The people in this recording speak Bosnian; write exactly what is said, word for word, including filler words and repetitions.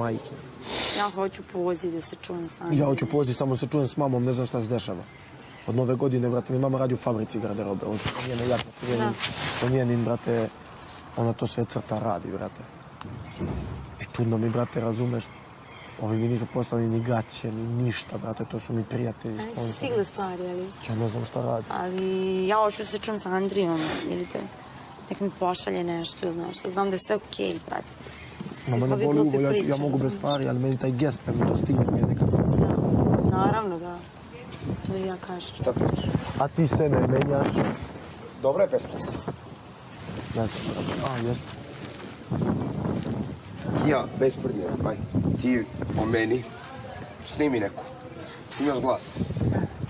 majke. Ja hoću poziv da se čujem s Andrijom. Ja hoću poziv, samo se čujem s mamom, ne znam šta se dešava. Od nove godine, brate, mi mama radi u fabrici garderobe. Ovo su njene jakne, po njenim, brate, ona to sve crta radi, brate. I čudno mi, brate, razumeš, ovi mi nisu poslali ni gaće, ni ništa, brate, to su mi prijatelji, sponzori. Su stigle stvari, ali... Ja ne znam šta radi. Ali ja hoću da se čujem s Andrijom, vidite. Nek mi pošalje nešto ili nešto. Znam da je sve okej, brate. Mama ne boli uvo, ja mogu bez stvari, ali meni taj gest kad mi to stigne mi je nekako... Naravno, da. To i ja kažem. Šta kažeš? A ti se ne menjaš? Dobra je pesmica. Ne znam, a, jeste. Ja, bez prdnjeva, aj. Ti o meni snimi neku. Snimaš glas.